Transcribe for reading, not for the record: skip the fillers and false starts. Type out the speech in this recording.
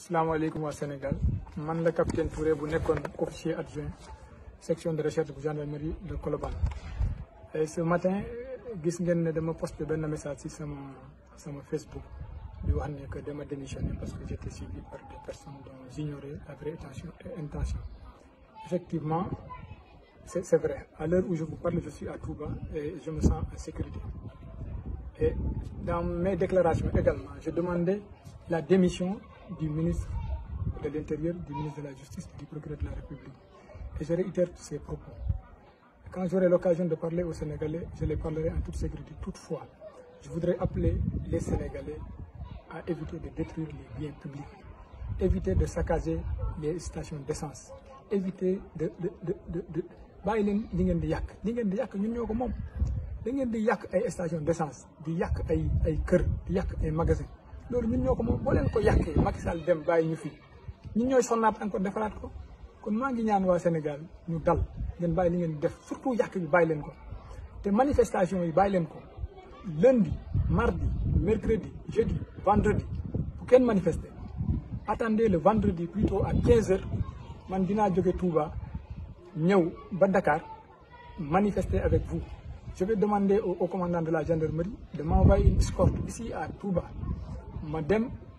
salaamaaleykum waa Sénégal man la capitaine Touré bu nekkoon officier adjoint section de recherche bu gendarmerie de Colobane. Et ce matin gis ngeen ne dama posté benn message ci sama Facebook di wax ne que dama démissionné parce que j'étais suivi par des personnes dont j'ignorais la vraie intention. Effectivement, c'est vrai. À l'heure où je vous parle, je suis à Touba et je me sens en sécurité. Et dans mes déclarations également, je demandais la démission du ministre de l'Intérieur, du ministre de la Justice et du procureur de la République. Et je réitère ces propos. Quand j'aurai l'occasion de parler aux Sénégalais, je les parlerai en toute sécurité. Toutefois, je voudrais appeler les Sénégalais à éviter de détruire les biens publics, éviter de saccager les stations d'essence, éviter de bàyyi leen li ngeen di yàq ñun ñoo ko moom. da ngeen di yàq ay station d'essence di yàq ay kër di yàq ay magasin loolu ñun ñoo ko moom boo leen ko yàqee Macky Sall dem bàyyi ñu fi ñun ñooy sonnaat encore defaraat ko kon maa ngi ñaan waa Sénégal ñu dal ngeen bàyyi li ngeen di def surtout yàq bi bàyyi leen ko te manifestation yi bàyyi leen ko lundi mardi mercredi jeudi vendredi bu kenn manifester attendez le vendredi plutôt à 15h man dinaa jóge Touba ñëw ba Dakar manifester avec vous. Je vais demander au commandant de la gendarmerie de m'envoyer une escorte ici à Touba. Ma dem